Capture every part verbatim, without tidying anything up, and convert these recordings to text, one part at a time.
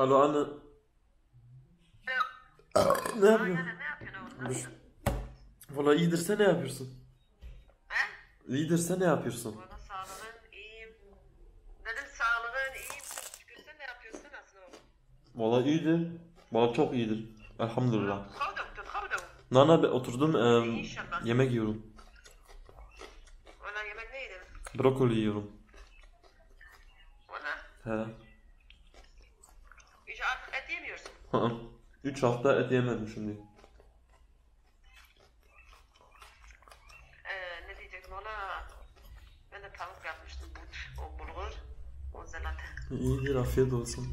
Alo anne. Ne yapıyorsun? Ne yapıyorsun oğlum? Nasılsın? Valla iyidir, sen ne yapıyorsun? He? İyidir, sen ne yapıyorsun? Valla sağlığın iyiyim. Dedim sağlığın iyiyim. Şükür sen ne yapıyorsun? Nasıl oğlum? Valla iyidir. Valla çok iyidir. Elhamdülillah. Kavdavdun kavdavdun. Nana ben oturdum e, İnşallah. yemek yiyorum. Valla yemek neydi? Brokoli yiyorum. Valla He. hiç artık et yemiyorsun. Hı hı. Üç hafta et yemedim şimdi. Ee, ne diyecektim valla. Ben de tavuk yapmıştım. But, o bulgur. O zelat. İyidir, afiyet olsun.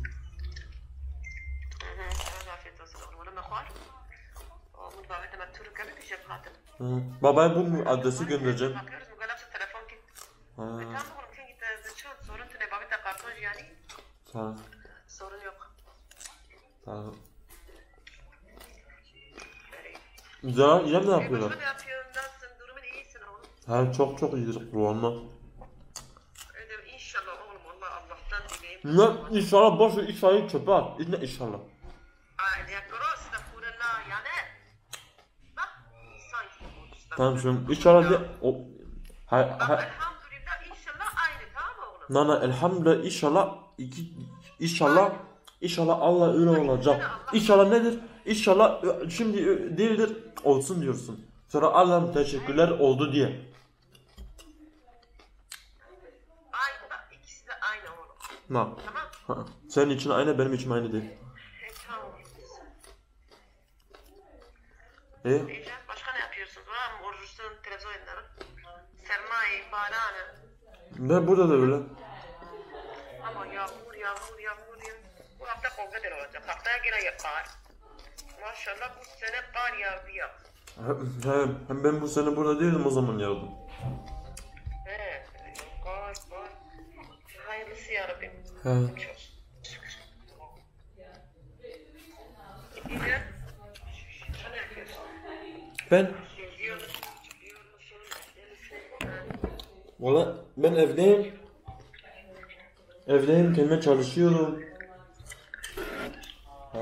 Hı hı. Evet, afiyet olsun oğlum. Onu mekvar. O mutfağı demek Türkiye bir şey hatır. Hı. Babaya bu adresi göndereceğim. Bakıyoruz bu kadar telefon git. Ha. E tamam oğlum sen git. Dışarı sorun tüne babita karton yani. Tamam. Sorun yok. Tamam. Güzel, İrem ne yapıyorlar? Başka ne yapıyorsun? Nasılsın? Durumun iyisin oğlum. Ha, çok çok iyidir Ruhan'la. Öyle inşallah oğlum Allah Allah'tan dileyim. Ne inşallah boş ver, inşallah çöpe at. Ne inşallah. Ay ya gross da kurella yani. Bak insan gibi. Tamam şimdi inşallah de o ha, Bak ha, elhamdülillah inşallah aynı tamam mı oğlum? Nana elhamdülillah inşallah iki inşallah inşallah Allah öyle olacak. İnşallah nedir? İnşallah şimdi değildir olsun diyorsun. Sonra Allah'ım teşekkürler oldu diye. Aynı bak ikisi de aynı oğlum. Na. Tamam. Ha. Senin için aynı, benim için aynı değil. E tamam. E? İyice başka ne yapıyorsun? Var mı? Oruçsun televizyon oyunları. Sermaye, bağlane. Ben burada da öyle. Ama yağmur yağmur yağmur ya. Bu hafta kavga del olacak. Haftaya gene yapar. Maşallah bu sene kar yağdı ya. He, hem ben bu sene burada değildim, o zaman yardım. He. Kar kar. Hayırlısı yarabbim. He. Çok şükür. İyice. Sen ne yapıyorsun? Ben Geziyor musun? Çıkıyor musun? valla ben evdeyim. Evdeyim, kendime çalışıyorum. Ha.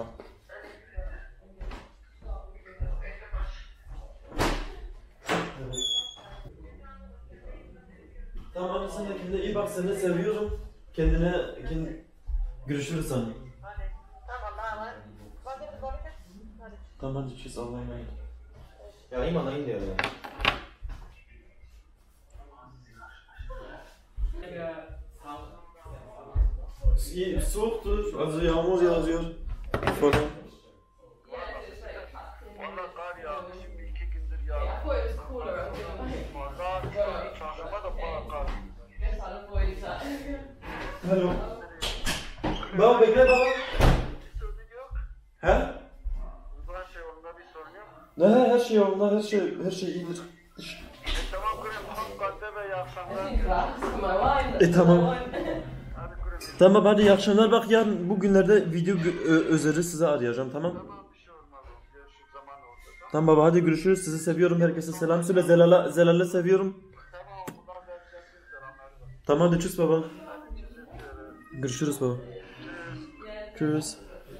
Tamam hadi sen de kendine iyi bak, seni seviyorum. Kendine kend... görüşürüz sana. Hadi. Tamam Allah'a emanet. Hadi bir baraka. Hadi. Tamam hadi çiz, Allah'a emanet. Ya imanayım diyor ya. İyi, soğuktur, az yağmur yağıyor falan. Valla kar yağdı şimdi iki gündür yağdı. I thought it was cooler. Kar, çarşamba da bana kar. Guess I'll avoid that. Hello. Baba bekle baba. Bir sorun yok. He? Uygulanan şey onda bir sorun yok. Ne, her şey yolunda, her şey her şey iyidir. E tamam kurem, tam kalite ve iyi I akşamlar. think that's my wine. E tamam. Hadi kurem. Tamam hadi iyi akşamlar, bak yarın bugünlerde video ö- özeli size arayacağım, tamam? Tamam bir şey olmaz. Görüşürüz zaman oldu. Tamam baba hadi görüşürüz, sizi seviyorum, herkese selam söyle, Zelal'a Zelal'e seviyorum. Tamam buradan vereceksin selamları da. Tamam hadi çüz baba. Hadi görüşürüz. Görüşürüz baba. Görüşürüz.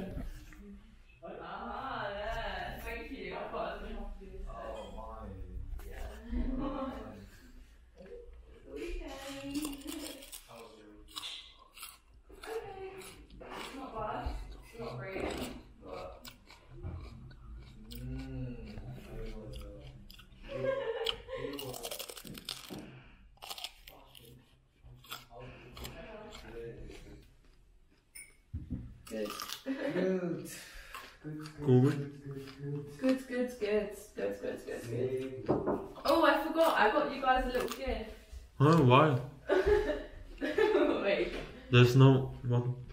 Ah, yeah. Thank you. I thought I was not bad. It's not great. Good. Good. Good, good, good. Good, good, good, good. Oh, I forgot. I got you guys a little gift. Huh, why? Wait. There's no one.